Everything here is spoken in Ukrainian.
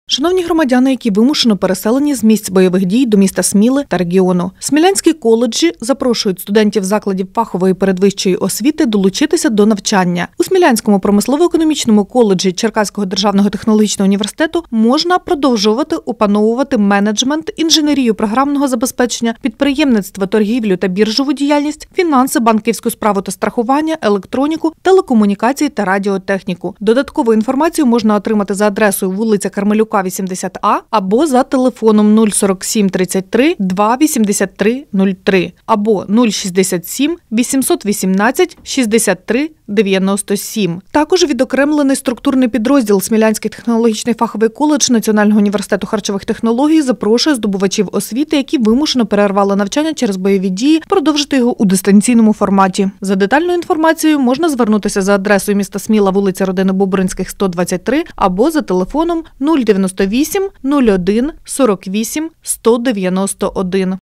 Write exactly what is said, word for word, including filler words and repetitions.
Шановні громадяни, які вимушено переселені з місць бойових дій до міста Сміли та регіону. Смілянські коледжі запрошують студентів закладів фахової передвищої освіти долучитися до навчання. У Смілянському промислово-економічному коледжі Черкаського державного технологічного університету можна продовжувати опановувати менеджмент, інженерію програмного забезпечення, підприємництво, торгівлю та біржову діяльність, фінанси, банківську справу та страхування, електроніку, телекомунікації та радіотехніку. Додаткову інформацію можна отримати за адресою вулиця Кармелюка, вісімдесят А або за телефоном нуль сорок сім тридцять три два вісімдесят три нуль три або нуль шістдесят сім вісімсот вісімнадцять шістдесят три дев'яносто сім. Також відокремлений структурний підрозділ Смілянський технологічний фаховий коледж Національного університету харчових технологій запрошує здобувачів освіти, які вимушено перервали навчання через бойові дії, продовжити його у дистанційному форматі. За детальною інформацією можна звернутися за адресою міста Сміла, вулиця Родини Бобринських, сто двадцять три або за телефоном нуль дев'яносто вісім нуль один сорок вісім сто дев'яносто один.